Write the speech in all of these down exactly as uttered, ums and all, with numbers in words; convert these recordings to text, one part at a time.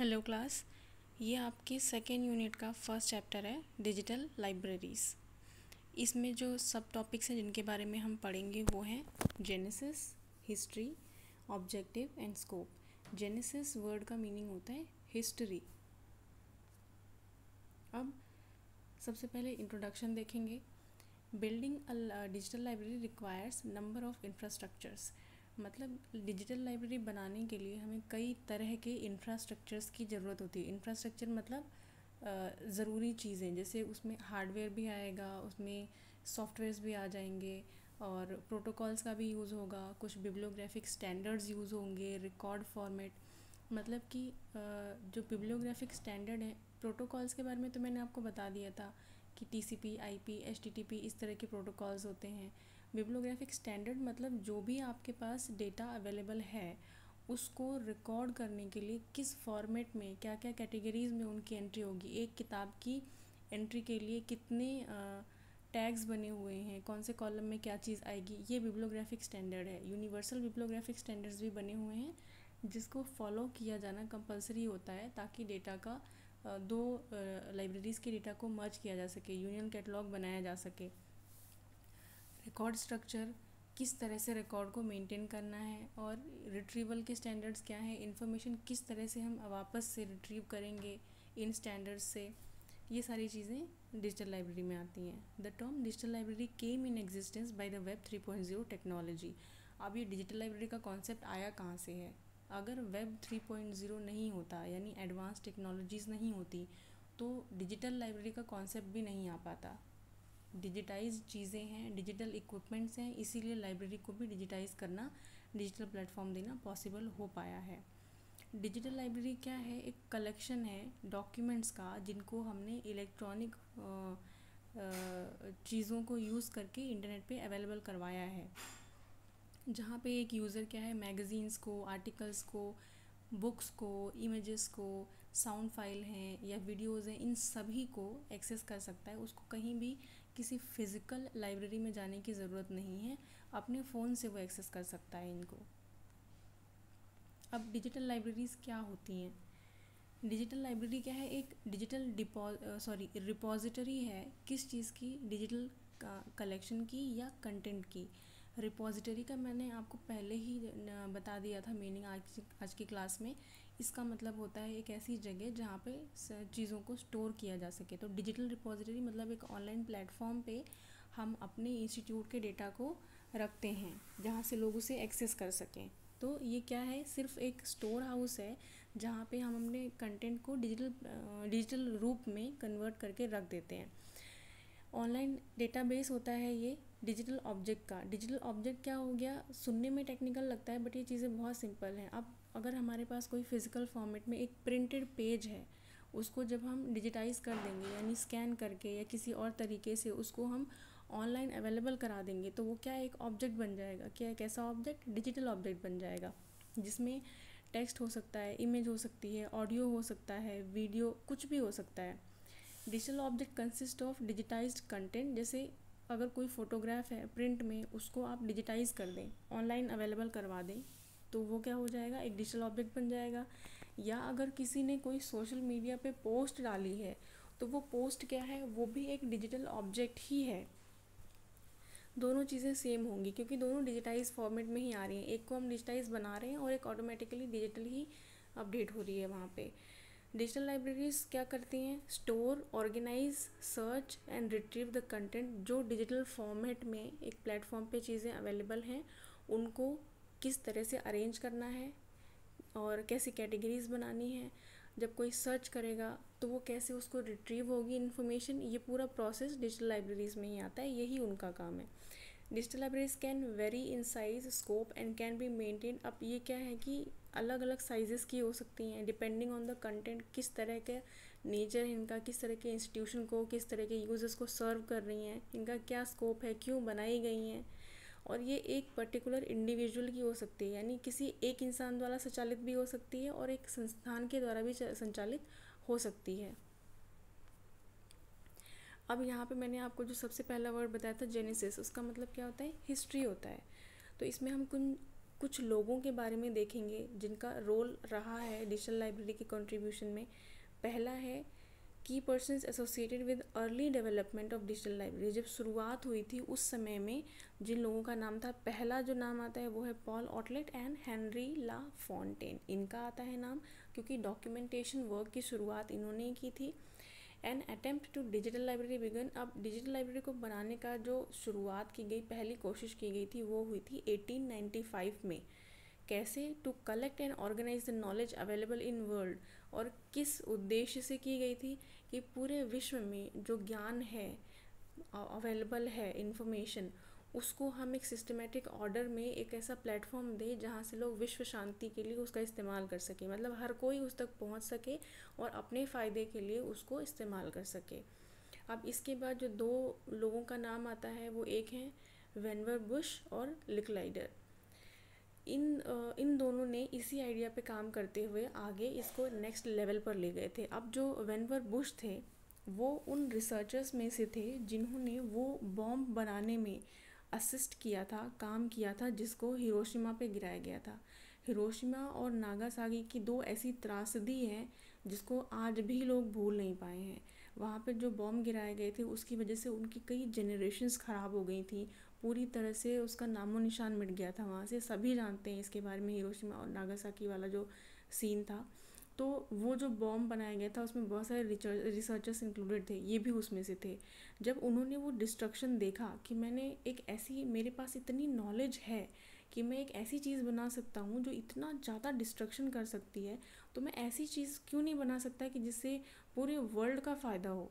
Hello class, ये आपके second unit का फर्स्ट चैप्टर है डिजिटल लाइब्रेरीज़। इसमें जो सब टॉपिक्स हैं जिनके बारे में हम पढ़ेंगे वो हैं genesis, history, objective and scope. Genesis word का मीनिंग होता है हिस्ट्री। अब सबसे पहले इंट्रोडक्शन देखेंगे। Building a digital library requires number of infrastructures. मतलब डिजिटल लाइब्रेरी बनाने के लिए हमें कई तरह के इंफ्रास्ट्रक्चर्स की ज़रूरत होती है। इंफ्रास्ट्रक्चर मतलब ज़रूरी चीज़ें, जैसे उसमें हार्डवेयर भी आएगा, उसमें सॉफ्टवेयर्स भी आ जाएंगे और प्रोटोकॉल्स का भी यूज़ होगा, कुछ बिब्लियोग्राफिक स्टैंडर्ड्स यूज़ होंगे, रिकॉर्ड फॉर्मेट। मतलब कि जो बिब्लियोग्राफिक स्टैंडर्ड है, प्रोटोकॉल्स के बारे में तो मैंने आपको बता दिया था कि टीसीपी, आईपी, एचटीटीपी इस तरह के प्रोटोकॉल्स होते हैं। बिब्लियोग्राफिक स्टैंडर्ड मतलब जो भी आपके पास डेटा अवेलेबल है उसको रिकॉर्ड करने के लिए किस फॉर्मेट में, क्या क्या कैटेगरीज़ में उनकी एंट्री होगी। एक किताब की एंट्री के लिए कितने टैग्स बने हुए हैं, कौन से कॉलम में क्या चीज़ आएगी, ये बिब्लियोग्राफिक स्टैंडर्ड है। यूनिवर्सल बिब्लियोग्राफिक स्टैंडर्ड्स भी बने हुए हैं जिसको फॉलो किया जाना कंपलसरी होता है ताकि डेटा का दो लाइब्रेरीज़ के डेटा को मर्ज किया जा सके, यूनियन कैटलॉग बनाया जा सके। रिकॉर्ड स्ट्रक्चर, किस तरह से रिकॉर्ड को मेंटेन करना है, और रिट्रीवल के स्टैंडर्ड्स क्या हैं, इन्फॉर्मेशन किस तरह से हम वापस से रिट्रीव करेंगे इन स्टैंडर्ड्स से, ये सारी चीज़ें डिजिटल लाइब्रेरी में आती हैं। The term digital library came in existence by the web three point zero technology. अब ये डिजिटल लाइब्रेरी का कॉन्सेप्ट आया कहाँ से है? अगर वेब थ्री पॉइंट ज़ीरो नहीं होता, यानी एडवांस टेक्नोलॉजीज़ नहीं होती, तो डिजिटल लाइब्रेरी का कॉन्सेप्ट भी नहीं आ पाता। डिजिटाइज चीज़ें हैं, डिजिटल इक्विपमेंट्स हैं, इसीलिए लाइब्रेरी को भी डिजिटाइज करना, डिजिटल प्लेटफॉर्म देना पॉसिबल हो पाया है। डिजिटल लाइब्रेरी क्या है? एक कलेक्शन है डॉक्यूमेंट्स का जिनको हमने इलेक्ट्रॉनिक चीज़ों को यूज़ करके इंटरनेट पे अवेलेबल करवाया है, जहाँ पे एक यूज़र क्या है, मैगज़ीन्स को, आर्टिकल्स को, बुक्स को, इमेजेस को, साउंड फाइल हैं या वीडियोज़ हैं, इन सभी को एक्सेस कर सकता है। उसको कहीं भी किसी फ़िज़िकल लाइब्रेरी में जाने की ज़रूरत नहीं है, अपने फ़ोन से वो एक्सेस कर सकता है इनको। अब डिजिटल लाइब्रेरीज़ क्या होती हैं? डिजिटल लाइब्रेरी क्या है? एक डिजिटल डिपो सॉरी रिपॉजिटरी है। किस चीज़ की? डिजिटल कलेक्शन की या कंटेंट की। रिपॉजिटरी का मैंने आपको पहले ही बता दिया था मीनिंग आज आज की क्लास में। इसका मतलब होता है एक ऐसी जगह जहाँ पे चीज़ों को स्टोर किया जा सके। तो डिजिटल रिपॉजिटरी मतलब एक ऑनलाइन प्लेटफॉर्म पे हम अपने इंस्टीट्यूट के डेटा को रखते हैं जहाँ से लोग उसे एक्सेस कर सकें। तो ये क्या है? सिर्फ एक स्टोर हाउस है जहाँ पे हम अपने कंटेंट को डिजिटल डिजिटल रूप में कन्वर्ट करके रख देते हैं। ऑनलाइन डेटाबेस होता है ये डिजिटल ऑब्जेक्ट का। डिजिटल ऑब्जेक्ट क्या हो गया? सुनने में टेक्निकल लगता है बट ये चीज़ें बहुत सिंपल हैं। अब अगर हमारे पास कोई फिज़िकल फॉर्मेट में एक प्रिंटेड पेज है, उसको जब हम डिजिटाइज़ कर देंगे यानी स्कैन करके या किसी और तरीके से उसको हम ऑनलाइन अवेलेबल करा देंगे, तो वो क्या एक ऑब्जेक्ट बन जाएगा। क्या एक ऐसा ऑब्जेक्ट? डिजिटल ऑब्जेक्ट बन जाएगा जिसमें टेक्स्ट हो सकता है, इमेज हो सकती है, ऑडियो हो सकता है, वीडियो, कुछ भी हो सकता है। Digital object consist of digitized content. जैसे अगर कोई फ़ोटोग्राफ है प्रिंट में, उसको आप डिजिटाइज़ कर दें, ऑनलाइन अवेलेबल करवा दें, तो वो क्या हो जाएगा? एक डिजिटल ऑब्जेक्ट बन जाएगा। या अगर किसी ने कोई सोशल मीडिया पे पोस्ट डाली है तो वो पोस्ट क्या है? वो भी एक डिजिटल ऑब्जेक्ट ही है। दोनों चीज़ें सेम होंगी क्योंकि दोनों डिजिटाइज फॉर्मेट में ही आ रही हैं। एक को हम डिजिटाइज बना रहे हैं और एक ऑटोमेटिकली डिजिटल ही अपडेट हो रही है वहाँ पे। डिजिटल लाइब्रेरीज़ क्या करती हैं? Store, organise, search and retrieve the content. जो डिजिटल फॉर्मेट में एक प्लेटफॉर्म पे चीज़ें अवेलेबल हैं उनको किस तरह से अरेंज करना है और कैसी कैटेगरीज़ बनानी है, जब कोई सर्च करेगा तो वो कैसे उसको रिट्रीव होगी इन्फॉर्मेशन, ये पूरा प्रोसेस डिजिटल लाइब्रेरीज़ में ही आता है, यही उनका काम है। Digital libraries can vary in size, scope and can be maintain. अब ये क्या है कि अलग अलग साइजेस की हो सकती हैं डिपेंडिंग ऑन द कंटेंट, किस तरह के नेचर है इनका, किस तरह के इंस्टीट्यूशन को, किस तरह के यूजर्स को सर्व कर रही हैं, इनका क्या स्कोप है, क्यों बनाई गई हैं। और ये एक पर्टिकुलर इंडिविजुअल की हो सकती है, यानी किसी एक इंसान द्वारा संचालित भी हो सकती है और एक संस्थान के द्वारा भी संचालित हो सकती है। अब यहाँ पे मैंने आपको जो सबसे पहला वर्ड बताया था जेनेसिस, उसका मतलब क्या होता है? हिस्ट्री होता है। तो इसमें हम कुछ कुछ लोगों के बारे में देखेंगे जिनका रोल रहा है डिजिटल लाइब्रेरी के कंट्रीब्यूशन में। पहला है की persons associated with early development of digital library. जब शुरुआत हुई थी उस समय में जिन लोगों का नाम था, पहला जो नाम आता है वो है Paul Otlet and Henri La Fontaine. इनका आता है नाम क्योंकि डॉक्यूमेंटेशन वर्क की शुरुआत इन्होंने ही की थी। An attempt to digital library began. अब डिजिटल लाइब्रेरी को बनाने का जो शुरुआत की गई, पहली कोशिश की गई थी, वो हुई थी एटीन नाइन्टी फाइव में। कैसे? To collect and organise the knowledge available in world. और किस उद्देश्य से की गई थी कि पूरे विश्व में जो ज्ञान है, अवेलेबल है इंफॉर्मेशन, उसको हम एक सिस्टमेटिक ऑर्डर में एक ऐसा प्लेटफॉर्म दें जहाँ से लोग विश्व शांति के लिए उसका इस्तेमाल कर सके, मतलब हर कोई उस तक पहुँच सके और अपने फ़ायदे के लिए उसको इस्तेमाल कर सके। अब इसके बाद जो दो लोगों का नाम आता है वो एक हैं वेनवर बुश और लिकलाइडर। इन इन दोनों ने इसी आइडिया पे काम करते हुए आगे इसको नेक्स्ट लेवल पर ले गए थे। अब जो वेनवर बुश थे वो उन रिसर्चर्स में से थे जिन्होंने वो बॉम्ब बनाने में असिस्ट किया था, काम किया था, जिसको हिरोशिमा पे गिराया गया था। हिरोशिमा और नागासाकी की दो ऐसी त्रासदी हैं जिसको आज भी लोग भूल नहीं पाए हैं। वहाँ पे जो बॉम्ब गिराए गए थे उसकी वजह से उनकी कई जनरेशन्स ख़राब हो गई थी, पूरी तरह से उसका नामो निशान मिट गया था वहाँ से। सभी जानते हैं इसके बारे में, हिरोशिमा और नागासाकी वाला जो सीन था। तो वो जो बॉम्ब बनाया गया था उसमें बहुत सारे रिसर्चर्स इंक्लूडेड थे, ये भी उसमें से थे। जब उन्होंने वो डिस्ट्रक्शन देखा कि मैंने एक ऐसी, मेरे पास इतनी नॉलेज है कि मैं एक ऐसी चीज़ बना सकता हूँ जो इतना ज़्यादा डिस्ट्रक्शन कर सकती है, तो मैं ऐसी चीज़ क्यों नहीं बना सकता कि जिससे पूरे वर्ल्ड का फ़ायदा हो।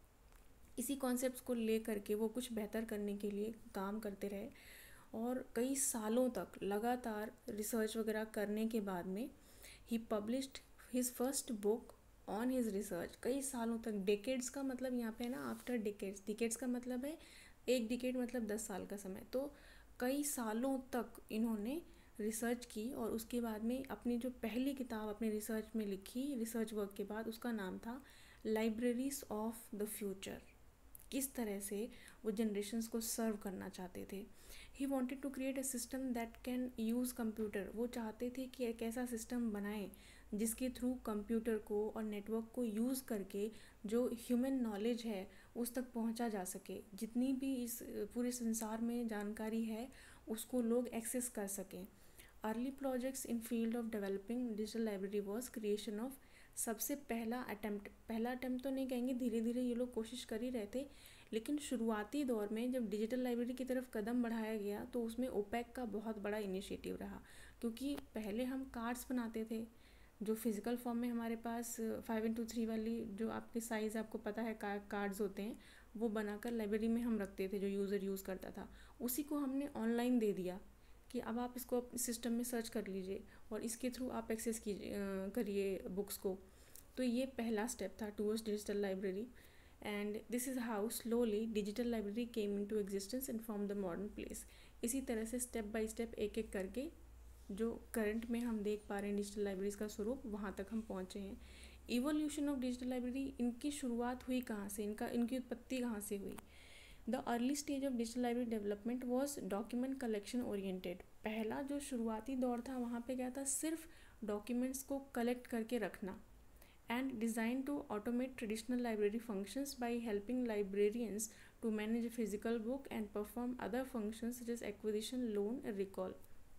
इसी कॉन्सेप्ट्स को ले करके वो कुछ बेहतर करने के लिए काम करते रहे और कई सालों तक लगातार रिसर्च वगैरह करने के बाद में ही published his first book on his research. कई सालों तक, डेकेड्स का मतलब यहाँ पे है ना, आफ्टर डेकेड्स, डिकेड्स का मतलब है एक डिकेड मतलब दस साल का समय। तो कई सालों तक इन्होंने रिसर्च की और उसके बाद में अपनी जो पहली किताब अपने रिसर्च में लिखी, रिसर्च वर्क के बाद, उसका नाम था लाइब्रेरीज ऑफ द फ्यूचर। किस तरह से वो जनरेशन्स को सर्व करना चाहते थे। He wanted to create a system that can use computer. वो चाहते थे कि एक ऐसा सिस्टम बनाएं जिसके थ्रू कंप्यूटर को और नेटवर्क को यूज़ करके जो ह्यूमन नॉलेज है उस तक पहुंचा जा सके। जितनी भी इस पूरे संसार में जानकारी है उसको लोग एक्सेस कर सकें। Early projects in field of developing digital library was creation of. सबसे पहला अटैम्प्ट, पहला अटैम्प्ट तो नहीं कहेंगे, धीरे धीरे ये लोग कोशिश कर ही रहे थे, लेकिन शुरुआती दौर में जब डिजिटल लाइब्रेरी की तरफ कदम बढ़ाया गया तो उसमें ओपेक का बहुत बड़ा इनिशिएटिव रहा। क्योंकि पहले हम कार्ड्स बनाते थे जो फिज़िकल फॉर्म में हमारे पास फाइव इंटू थ्री वाली जो आपके साइज़ आपको पता है कार्ड्स होते हैं, वो बनाकर लाइब्रेरी में हम रखते थे जो यूज़र यूज़ करता था। उसी को हमने ऑनलाइन दे दिया कि अब आप इसको सिस्टम में सर्च कर लीजिए और इसके थ्रू आप एक्सेस कीजिए करिए बुक्स को। तो ये पहला स्टेप था towards digital library and this is how slowly digital library came into existence and from the modern place. इसी तरह से स्टेप बाय स्टेप एक एक करके जो करंट में हम देख पा रहे हैं डिजिटल लाइब्रेरीज का स्वरूप, वहाँ तक हम पहुँचे हैं। इवोल्यूशन ऑफ डिजिटल लाइब्रेरी, इनकी शुरुआत हुई कहाँ से, इनका इनकी उत्पत्ति कहाँ से हुई। The early stage of digital library development was document collection oriented. पहला जो शुरुआती दौर था वहाँ पे क्या था, सिर्फ डॉक्यूमेंट्स को कलेक्ट करके रखना। And design to automate traditional library functions by helping librarians to manage physical book and perform other functions such as acquisition, loan, recall.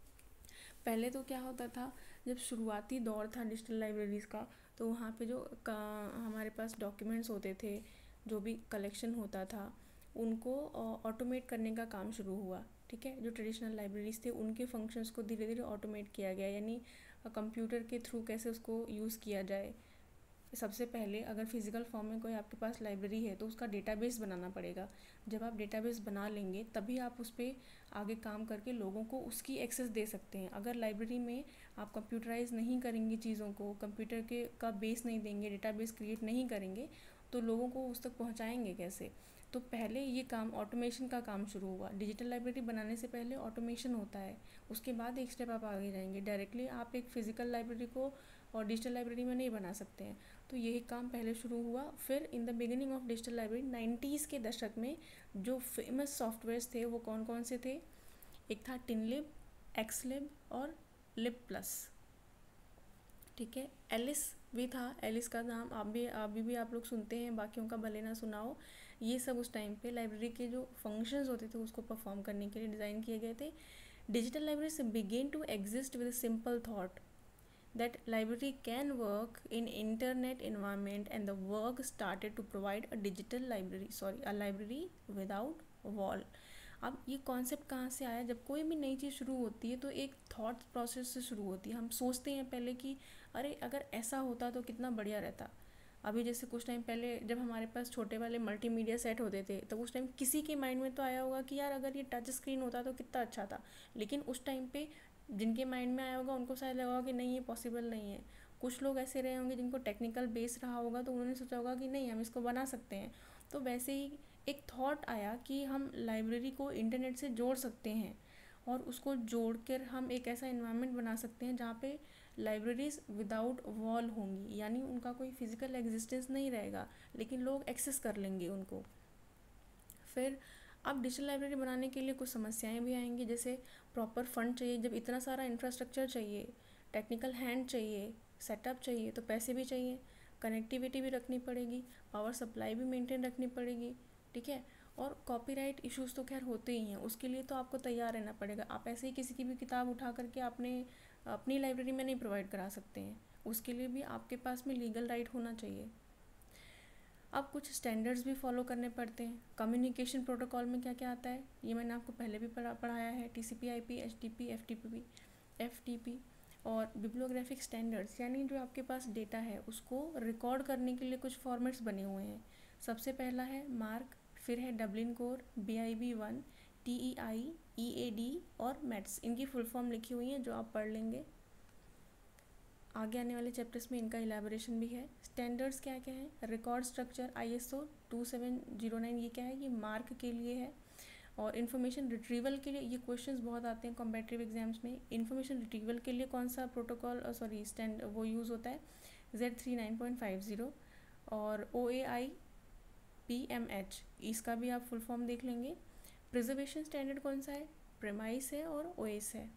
पहले तो क्या होता था, जब शुरुआती दौर था डिजिटल लाइब्रेरीज़ का, तो वहाँ पे जो हमारे पास डॉक्यूमेंट्स होते थे, जो भी कलेक्शन होता था, उनको ऑटोमेट करने का काम शुरू हुआ। ठीक है, जो ट्रेडिशनल लाइब्रेरीज थे उनके फंक्शंस को धीरे धीरे ऑटोमेट किया गया, यानी कंप्यूटर के थ्रू कैसे उसको यूज़ किया जाए। सबसे पहले अगर फिज़िकल फॉर्म में कोई आपके पास लाइब्रेरी है तो उसका डेटाबेस बनाना पड़ेगा। जब आप डेटाबेस बना लेंगे तभी आप उस पर आगे काम करके लोगों को उसकी एक्सेस दे सकते हैं। अगर लाइब्रेरी में आप कंप्यूटराइज नहीं करेंगे चीज़ों को, कंप्यूटर के का बेस नहीं देंगे, डेटाबेस क्रिएट नहीं करेंगे, तो लोगों को उस तक पहुँचाएँगे कैसे। तो पहले ये काम ऑटोमेशन का काम शुरू हुआ। डिजिटल लाइब्रेरी बनाने से पहले ऑटोमेशन होता है, उसके बाद एक स्टेप आप आगे जाएंगे। डायरेक्टली आप एक फ़िज़िकल लाइब्रेरी को और डिजिटल लाइब्रेरी में नहीं बना सकते हैं। तो यही काम पहले शुरू हुआ। फिर in the beginning of digital library nineties के दशक में जो फेमस सॉफ्टवेयर्स थे वो कौन कौन से थे, एक था टिनलिब, एक्सलिब और लिब प्लस। ठीक है, एलिस भी था, एलिस का नाम आप भी अभी भी आप लोग सुनते हैं, बाकियों का भले ना सुना हो। ये सब उस टाइम पे लाइब्रेरी के जो फंक्शंस होते थे उसको परफॉर्म करने के लिए डिज़ाइन किए गए थे। Digital library began to exist with simple thought that library can work in internet environment, and the work started to provide a digital library sorry a library without wall। अब ये concept कहाँ से आया? जब कोई भी नई चीज़ शुरू होती है तो एक थॉट प्रोसेस से शुरू होती है। हम सोचते हैं पहले कि अरे अगर ऐसा होता तो कितना बढ़िया रहता। अभी जैसे कुछ टाइम पहले जब हमारे पास छोटे वाले मल्टीमीडिया सेट होते थे तो उस टाइम किसी के माइंड में तो आया होगा कि यार अगर ये टच स्क्रीन होता तो कितना अच्छा था। लेकिन उस टाइम पे जिनके माइंड में आया होगा उनको शायद लगा होगा कि नहीं ये पॉसिबल नहीं है। कुछ लोग ऐसे रहे होंगे जिनको टेक्निकल बेस रहा होगा तो उन्होंने सोचा होगा कि नहीं हम इसको बना सकते हैं। तो वैसे ही एक थॉट आया कि हम लाइब्रेरी को इंटरनेट से जोड़ सकते हैं और उसको जोड़ कर हम एक ऐसा इन्वायरमेंट बना सकते हैं जहाँ पे लाइब्रेरीज विदाउट वॉल होंगी, यानी उनका कोई फिजिकल एग्जिस्टेंस नहीं रहेगा लेकिन लोग एक्सेस कर लेंगे उनको। फिर अब डिजिटल लाइब्रेरी बनाने के लिए कुछ समस्याएं भी आएंगी, जैसे प्रॉपर फंड चाहिए। जब इतना सारा इंफ्रास्ट्रक्चर चाहिए, टेक्निकल हैंड चाहिए, सेटअप चाहिए तो पैसे भी चाहिए, कनेक्टिविटी भी रखनी पड़ेगी, पावर सप्लाई भी मेंटेन रखनी पड़ेगी। ठीक है, और कॉपीराइट इश्यूज तो खैर होते ही हैं, उसके लिए तो आपको तैयार रहना पड़ेगा। आप ऐसे ही किसी की भी किताब उठा करके आपने अपनी लाइब्रेरी में नहीं प्रोवाइड करा सकते हैं, उसके लिए भी आपके पास में लीगल राइट होना चाहिए। अब कुछ स्टैंडर्ड्स भी फॉलो करने पड़ते हैं। कम्युनिकेशन प्रोटोकॉल में क्या क्या आता है ये मैंने आपको पहले भी पढ़ा पढ़ाया है, T C P I P, H T P, F T P, F T P. और बिब्लियोग्राफिक स्टैंडर्ड्स यानी जो आपके पास डेटा है उसको रिकॉर्ड करने के लिए कुछ फॉर्मेट्स बने हुए हैं। सबसे पहला है मार्क, फिर है Dublin Core, B I B one, T E I, E A D और मैट्स। इनकी फुल फॉर्म लिखी हुई है जो आप पढ़ लेंगे। आगे आने वाले चैप्टर्स में इनका इलेबोरेशन भी है। स्टैंडर्ड्स क्या क्या है? Record structure I S O two seven zero nine, ये क्या है? ये मार्क के लिए है। और इन्फॉर्मेशन रिट्रीवल के लिए, ये क्वेश्चंस बहुत आते हैं कॉम्पिटिटिव एग्जाम्स में। इन्फॉर्मेशन रिट्रीवल के लिए कौन सा प्रोटोकॉल सॉरी स्टैंड वो यूज़ होता है? Z three nine point five zero. और O A I P M H, इसका भी आप फुल फॉर्म देख लेंगे। प्रिजर्वेशन स्टैंडर्ड कौन सा है? प्रेमाइस है और ओ एस है।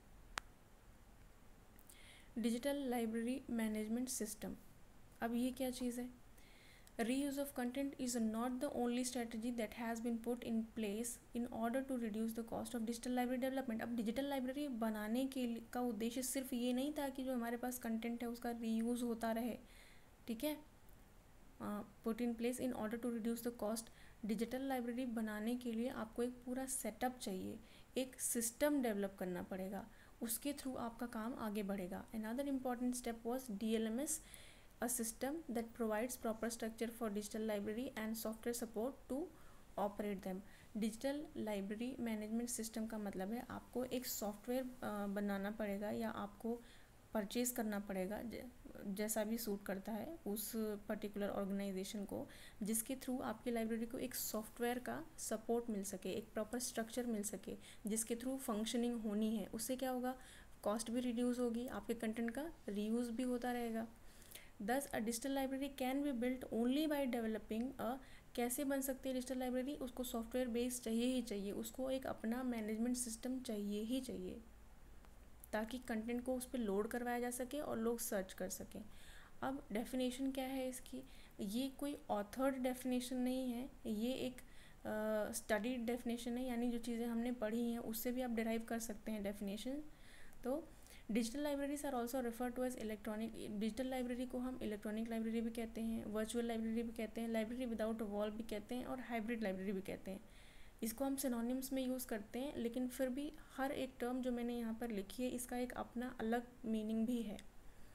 डिजिटल लाइब्रेरी मैनेजमेंट सिस्टम, अब ये क्या चीज़ है? Reuse of content is not the only strategy that has been put in place in order to reduce the cost of digital library development. अब digital library बनाने के का उद्देश्य सिर्फ ये नहीं था कि जो हमारे पास कंटेंट है उसका रीयूज़ होता रहे। ठीक है, put in place in order to reduce the cost. Digital library बनाने के लिए आपको एक पूरा सेटअप चाहिए, एक सिस्टम डेवलप करना पड़ेगा, उसके थ्रू आपका काम आगे बढ़ेगा। Another important step was D L M S, a system that provides proper structure for digital library and software support to operate them। Digital library management system का मतलब है आपको एक सॉफ्टवेयर बनाना पड़ेगा या आपको परचेज करना पड़ेगा जैसा भी सूट करता है उस पर्टिकुलर ऑर्गेनाइजेशन को, जिसके थ्रू आपकी लाइब्रेरी को एक सॉफ्टवेयर का सपोर्ट मिल सके, एक प्रॉपर स्ट्रक्चर मिल सके जिसके थ्रू फंक्शनिंग होनी है। उससे क्या होगा? कॉस्ट भी रिड्यूस होगी, आपके कंटेंट का रीयूज़ भी होता रहेगा। Thus a digital library can be built only by developing a, कैसे बन सकती है डिजिटल लाइब्रेरी? उसको सॉफ्टवेयर बेस चाहिए ही चाहिए, उसको एक अपना मैनेजमेंट सिस्टम चाहिए ही चाहिए ताकि कंटेंट को उस पर लोड करवाया जा सके और लोग सर्च कर सकें। अब डेफिनेशन क्या है इसकी? ये कोई ऑथर्ड डेफिनेशन नहीं है, ये एक स्टडीड uh, डेफिनेशन है, यानी जो चीज़ें हमने पढ़ी हैं उससे भी आप डिराइव कर सकते हैं डेफिनेशन। तो digital libraries are also refer to as electronic, digital library को हम इलेक्ट्रॉनिक लाइब्रेरी भी कहते हैं, वर्चुअल लाइब्रेरी भी कहते हैं, लाइब्रेरी विदाउट वॉल भी कहते हैं और हाइब्रिड लाइब्रेरी भी कहते हैं। इसको हम सिनोनिम्स में यूज़ करते हैं, लेकिन फिर भी हर एक टर्म जो मैंने यहाँ पर लिखी है इसका एक अपना अलग मीनिंग भी है।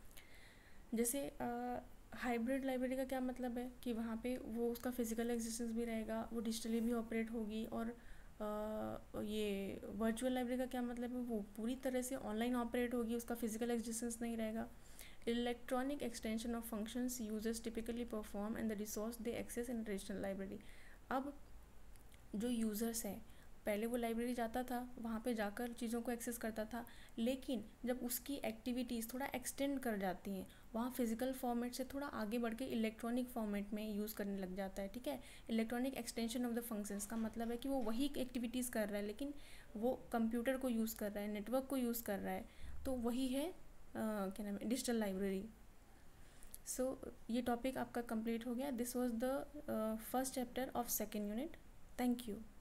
जैसे हाइब्रिड लाइब्रेरी का क्या मतलब है कि वहाँ पे वो उसका फिजिकल एग्जिस्टेंस भी रहेगा, वो डिजिटली भी ऑपरेट होगी। और Uh, ये वर्चुअल लाइब्रेरी का क्या मतलब है? वो पूरी तरह से ऑनलाइन ऑपरेट होगी, उसका फिजिकल एग्जिस्टेंस नहीं रहेगा। Electronic extension of functions users typically perform and the resource they access in traditional library. अब जो यूज़र्स हैं, पहले वो लाइब्रेरी जाता था, वहाँ पे जाकर चीज़ों को एक्सेस करता था, लेकिन जब उसकी एक्टिविटीज़ थोड़ा एक्सटेंड कर जाती हैं, वहाँ फिजिकल फॉर्मेट से थोड़ा आगे बढ़ के इलेक्ट्रॉनिक फॉर्मेट में यूज़ करने लग जाता है, ठीक है। Electronic extension of the functions का मतलब है कि वो वही एक्टिविटीज़ कर रहा है, लेकिन वो कंप्यूटर को यूज़ कर रहा है, नेटवर्क को यूज़ कर रहा है, तो वही है uh, क्या नाम है, डिजिटल लाइब्रेरी। सो so, ये टॉपिक आपका कंप्लीट हो गया। This was the first chapter of second unit. Thank you.